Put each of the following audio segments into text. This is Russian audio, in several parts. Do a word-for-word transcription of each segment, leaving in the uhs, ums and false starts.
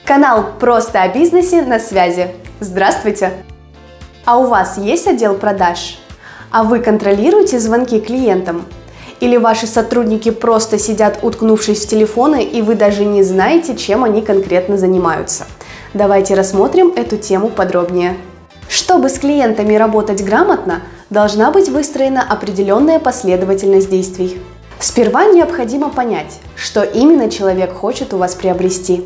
Канал «Просто о бизнесе» на связи. Здравствуйте! А у вас есть отдел продаж? А вы контролируете звонки клиентам? Или ваши сотрудники просто сидят, уткнувшись в телефоны, и вы даже не знаете, чем они конкретно занимаются? Давайте рассмотрим эту тему подробнее. Чтобы с клиентами работать грамотно, должна быть выстроена определенная последовательность действий. Сперва необходимо понять, что именно человек хочет у вас приобрести.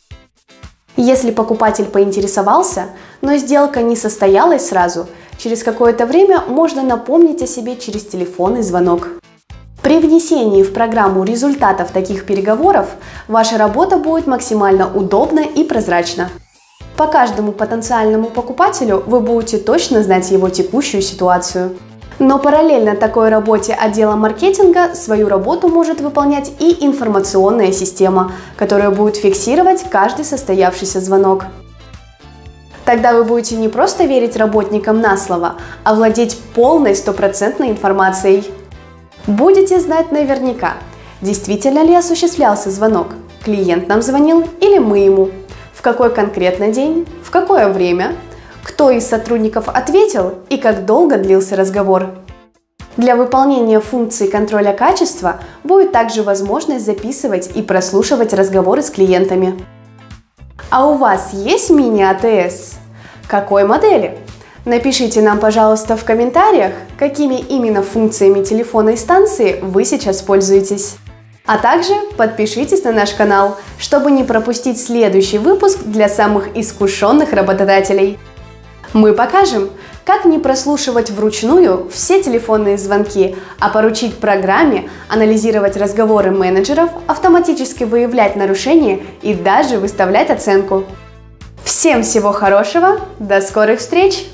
Если покупатель поинтересовался, но сделка не состоялась сразу, через какое-то время можно напомнить о себе через телефонный звонок. При внесении в программу результатов таких переговоров ваша работа будет максимально удобна и прозрачна. По каждому потенциальному покупателю вы будете точно знать его текущую ситуацию. Но параллельно такой работе отдела маркетинга свою работу может выполнять и информационная система, которая будет фиксировать каждый состоявшийся звонок. Тогда вы будете не просто верить работникам на слово, а владеть полной стопроцентной информацией. Будете знать наверняка, действительно ли осуществлялся звонок, клиент нам звонил или мы ему, в какой конкретно день, в какое время, кто из сотрудников ответил и как долго длился разговор. Для выполнения функции контроля качества будет также возможность записывать и прослушивать разговоры с клиентами. А у вас есть мини-а тэ эс? Какой модели? Напишите нам, пожалуйста, в комментариях, какими именно функциями телефонной станции вы сейчас пользуетесь. А также подпишитесь на наш канал, чтобы не пропустить следующий выпуск для самых искушенных работодателей. Мы покажем, как не прослушивать вручную все телефонные звонки, а поручить программе анализировать разговоры менеджеров, автоматически выявлять нарушения и даже выставлять оценку. Всем всего хорошего, до скорых встреч!